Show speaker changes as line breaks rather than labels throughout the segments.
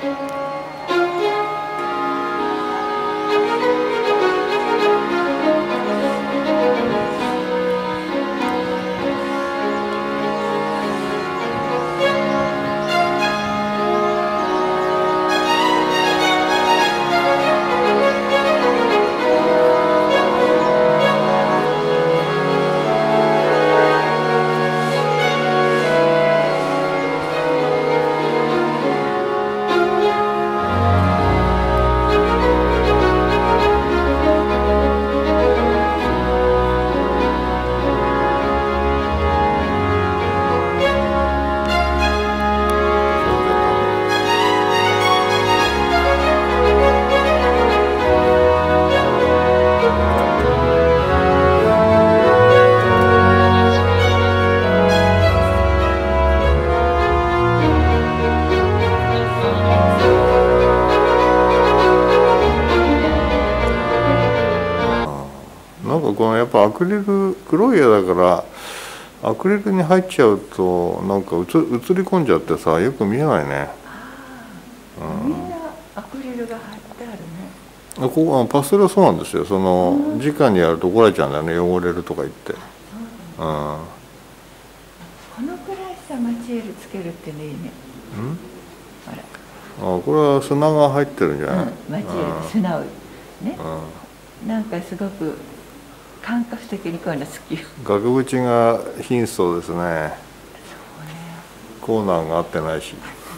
なんかこのやっぱアクリル黒い絵だからアクリルに入っちゃうとなんか映り込んじゃってさよく見えないね。
みんなアクリルが貼ってあるね。
ここパステルはそうなんですよ。その直にやると怒られちゃうんだよね、汚れるとか言って。
このくらいさマチエールつけるってねいいね。あら。
これは砂が入ってるんじゃない？
マチエール砂をね。なんかすごく感覚的にこういうの好き。
額縁が貧相ですね。
そうね。
コーナーが合ってないし。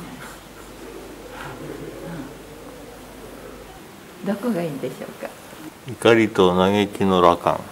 どこがいいんでしょうか。
怒りと嘆きの羅漢。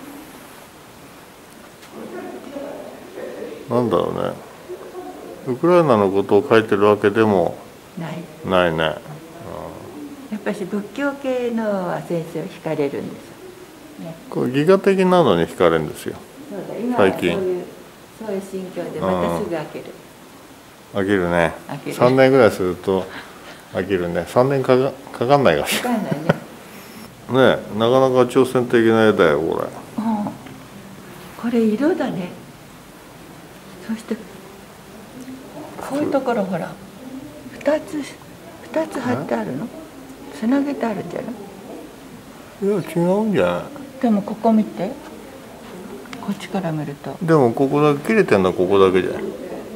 なんだろうね。ウクライナのことを書いてるわけでもないね。
やっぱり仏教系のは先生は惹かれるんですよ。ね、
これギガ的なのに惹かれるんですよ。最近
そういう心境でまたすぐ飽きる。
飽きるね。3年ぐらいすると飽きるね。3年かかんないかしら。
かかんないね。
ね、なかなか挑戦的な絵だよこれ。
これ色だね。そしてこういうところほら2つ貼ってあるの？つなげてあるんじゃない？
いや違うんじゃない？
でもここ見て。こっちから見ると。
でもここだけ切れてんのはここだけじゃない？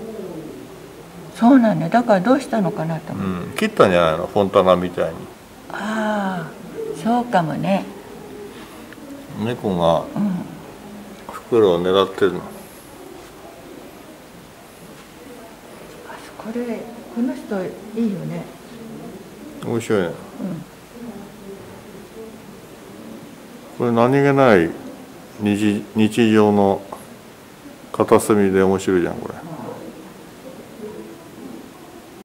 そうなんだ。だからどうしたのかなと思う。
切ったんじゃないの？フォンタナみたいに。
ああ、そうかもね。
猫が袋を狙ってるの。
この人いいよね。
面白いね。これ何気ない日常の片隅で面白いじゃんこれ。